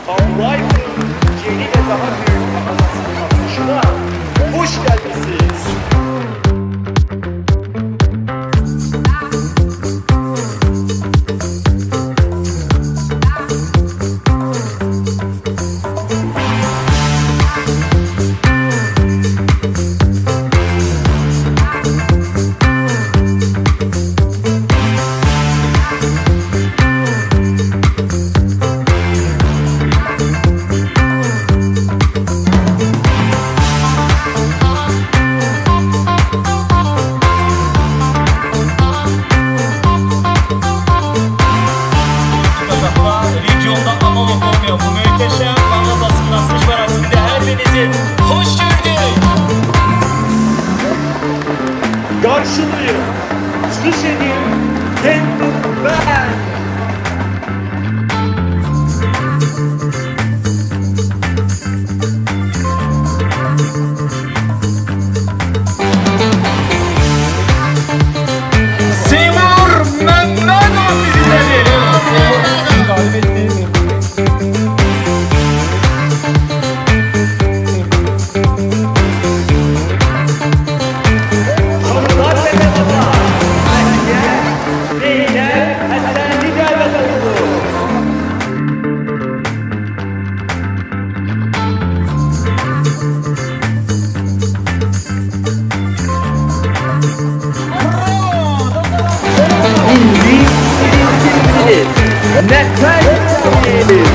Kavlay'ın yeni ve daha büyük Mağazasının açılışına hoş geldiniz. Hoş gördük. Karşılayın. Çıkış edin. Seymur ben. Seymur Məmmədov bizleri. Galip etti. Zeynəb, Həsəni dəvət olunur. Nəfəs.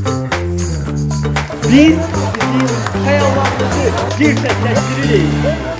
Biz sizin xəyallarınızı gerçəkləşdiririk.